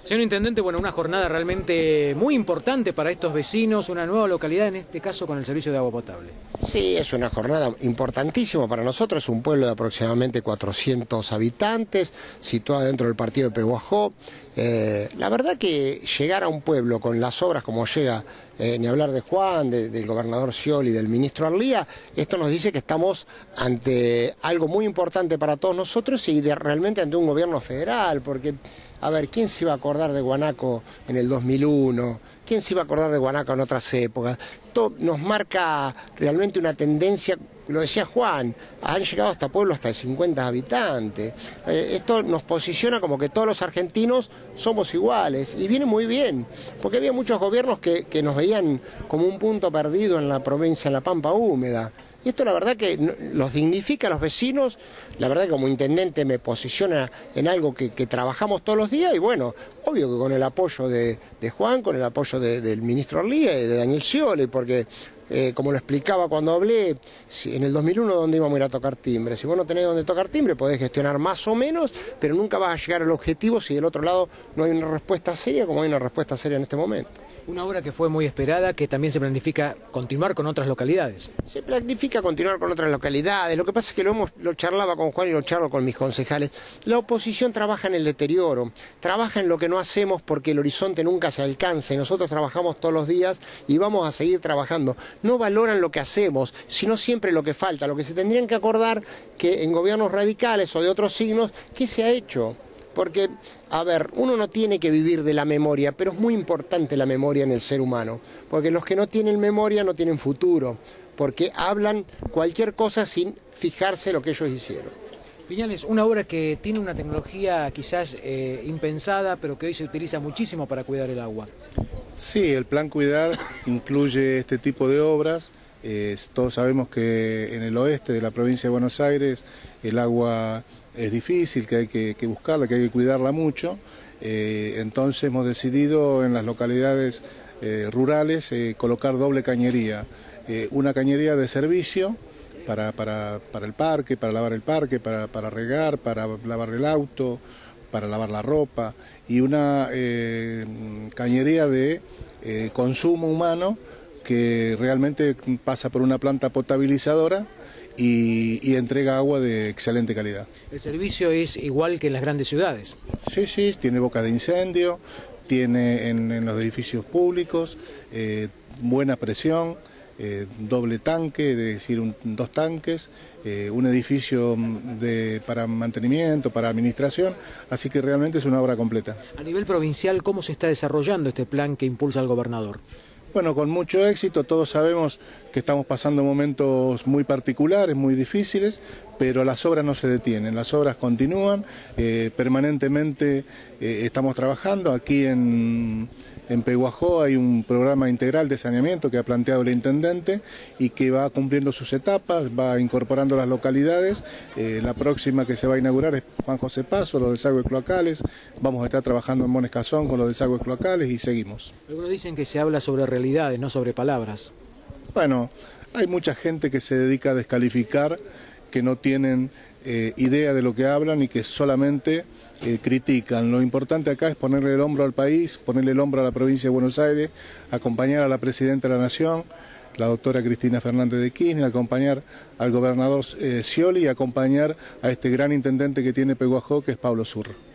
Señor Intendente, bueno, una jornada realmente muy importante para estos vecinos, una nueva localidad, en este caso con el servicio de agua potable. Sí, es una jornada importantísima para nosotros, es un pueblo de aproximadamente 400 habitantes, situado dentro del partido de Peguajó. La verdad que llegar a un pueblo con las obras como llega, ni hablar de Juan, del gobernador Scioli, del ministro Arlía, esto nos dice que estamos ante algo muy importante para todos nosotros y realmente ante un gobierno federal, porque... A ver, ¿quién se iba a acordar de Guanaco en el 2001? ¿Quién se iba a acordar de Guanaco en otras épocas? Esto nos marca realmente una tendencia, lo decía Juan, han llegado hasta pueblos hasta de 50 habitantes. Esto nos posiciona como que todos los argentinos somos iguales y viene muy bien, porque había muchos gobiernos que nos veían como un punto perdido en la provincia de La Pampa húmeda. Y esto la verdad que los dignifica a los vecinos, la verdad que como intendente me posiciona en algo que trabajamos todos los días y bueno, obvio que con el apoyo de Juan, con el apoyo del ministro Arlía y de Daniel Scioli, porque como lo explicaba cuando hablé, en el 2001 ¿dónde íbamos a ir a tocar timbre? Si vos no tenés dónde tocar timbre podés gestionar más o menos, pero nunca vas a llegar al objetivo si del otro lado no hay una respuesta seria como hay una respuesta seria en este momento. Una obra que fue muy esperada, que también se planifica continuar con otras localidades. Se planifica continuar con otras localidades, lo que pasa es que lo charlaba con Juan y lo charlo con mis concejales. La oposición trabaja en el deterioro, trabaja en lo que no hacemos porque el horizonte nunca se alcanza y nosotros trabajamos todos los días y vamos a seguir trabajando. No valoran lo que hacemos, sino siempre lo que falta, lo que se tendrían que acordar que en gobiernos radicales o de otros signos, ¿qué se ha hecho? Porque, a ver, uno no tiene que vivir de la memoria, pero es muy importante la memoria en el ser humano, porque los que no tienen memoria no tienen futuro, porque hablan cualquier cosa sin fijarse lo que ellos hicieron. Viñales, una obra que tiene una tecnología quizás impensada, pero que hoy se utiliza muchísimo para cuidar el agua. Sí, el Plan Cuidar incluye este tipo de obras. Todos sabemos que en el oeste de la provincia de Buenos Aires el agua es difícil, que hay que buscarla, que hay que cuidarla mucho. Entonces hemos decidido en las localidades rurales colocar doble cañería. Una cañería de servicio para el parque, para lavar el parque, para regar, para lavar el auto, para lavar la ropa, y una cañería de consumo humano que realmente pasa por una planta potabilizadora y entrega agua de excelente calidad. ¿El servicio es igual que en las grandes ciudades? Sí, sí, tiene boca de incendio, tiene en los edificios públicos buena presión, doble tanque, es decir, dos tanques, un edificio para mantenimiento, para administración, así que realmente es una obra completa. A nivel provincial, ¿cómo se está desarrollando este plan que impulsa el gobernador? Bueno, con mucho éxito, todos sabemos que estamos pasando momentos muy particulares, muy difíciles, pero las obras no se detienen, las obras continúan, permanentemente estamos trabajando. Aquí en Peguajó hay un programa integral de saneamiento que ha planteado el intendente y que va cumpliendo sus etapas, va incorporando las localidades. La próxima que se va a inaugurar es Juan José Paso, los desagües cloacales. Vamos a estar trabajando en Mones Cazón con los desagües cloacales y seguimos. Algunos dicen que se habla sobre realidades, no sobre palabras. Bueno, hay mucha gente que se dedica a descalificar, que no tienen idea de lo que hablan y que solamente critican. Lo importante acá es ponerle el hombro al país, ponerle el hombro a la provincia de Buenos Aires, acompañar a la Presidenta de la Nación, la doctora Cristina Fernández de Kirchner, acompañar al gobernador Scioli y acompañar a este gran intendente que tiene Peguajó, que es Pablo Zurro.